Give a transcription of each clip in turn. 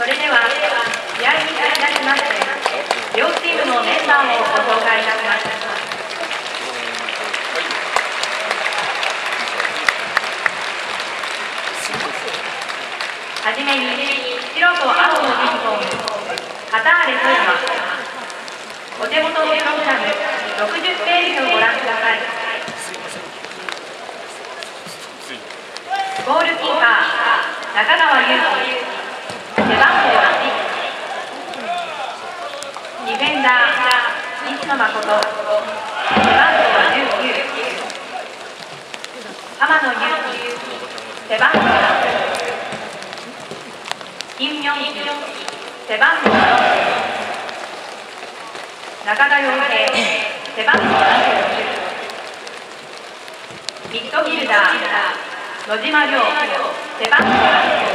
それでは試合に先立ちまして両チームのメンバーをご紹介いたします。はじめに白と青のユニフォームカターレ富山、お手元のプログラム60ページをご覧ください。ゴールキーパー中川祐希、背番号8、ディフェンダー西野誠、背番号19、浜野祐希、背番号6、金明熙、背番号4、中田洋平、背番号26、ミッドフィルダー野島亮、背番号7、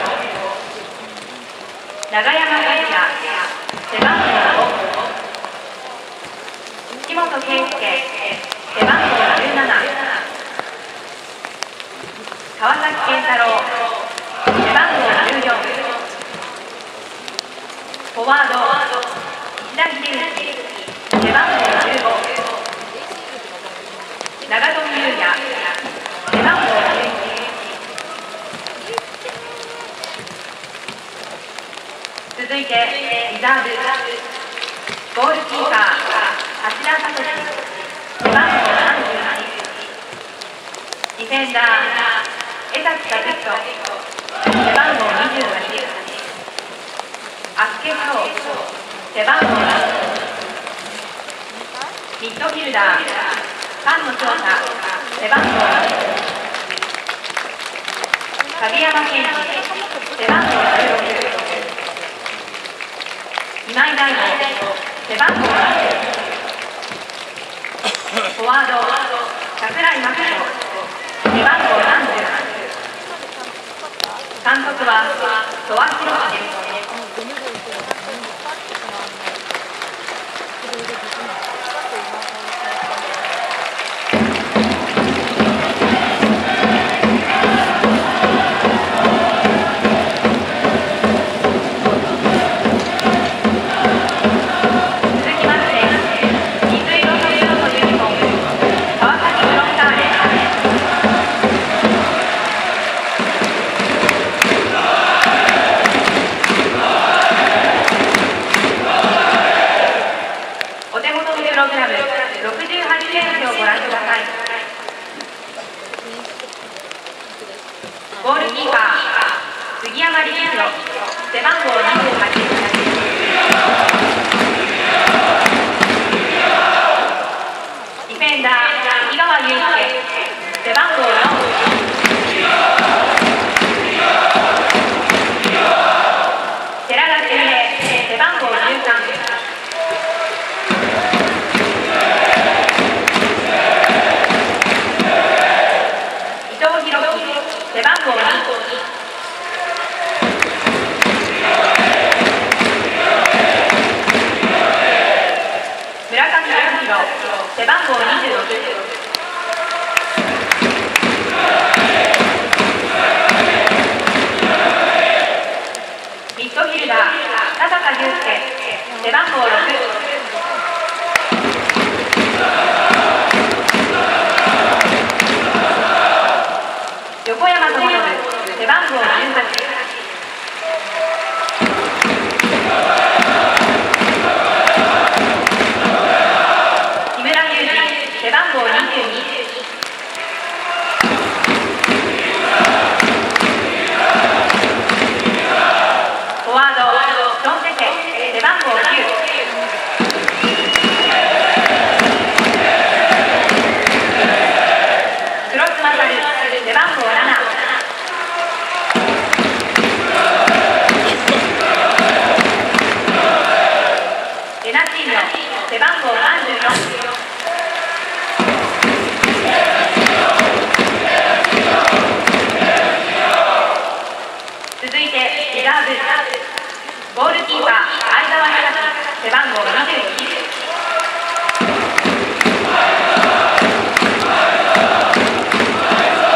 長山和也、背番号5、木本圭介、背番号17、川崎健太郎、背番号14、フォワード石田秀之、背番号15、長友佑也、背番号11、続いてリザーブ、ゴールキーパー芦田聡、背番号32、ディフェンダー江崎和人、背番号28、厚家翔、背番号7、ミッドフィルダー菅野翔太、背番号2、影山健二、背番号16、今井大吾、背番号20、フォワード櫻井真紀子、背番号30、監督は戸和博です。ゴールキーパー杉山理弘、背番号28、ディフェンダー井川祐介、背番号4、寺田修平、背番号13、伊藤弘樹、背番号2、村上康弘、背番号26、ミッドフィルダー田坂佑介、背番号6、横山智信、背番号18、木村祐二、背番号22、フォワードチョンテテ、背番号9、黒須勝、背番号7、レナチーノ、背番号34、続いてリザーブ、ゴールキーパー相澤宏樹、背番号21、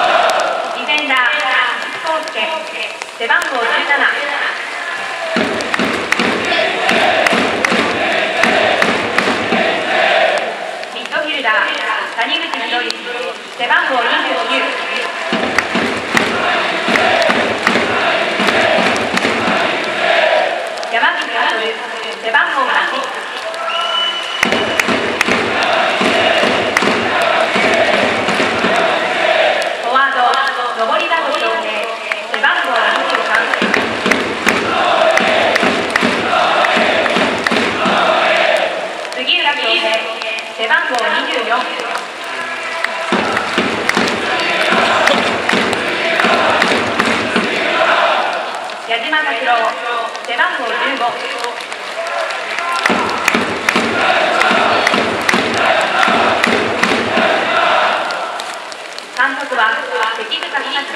ディフェンダー康介、背番号17、 背番号29、山口悟、背番号8、フォワード、登田翔平、背番号23、杉浦翔平、背番号24、矢島拓郎、背番号15、監督は関塚貴です。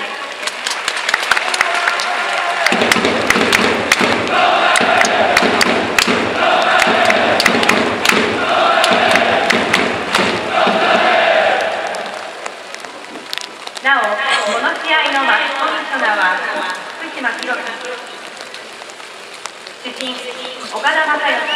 なお、この試合のマッチコミッショナーは福島博樹、主審岡田正義、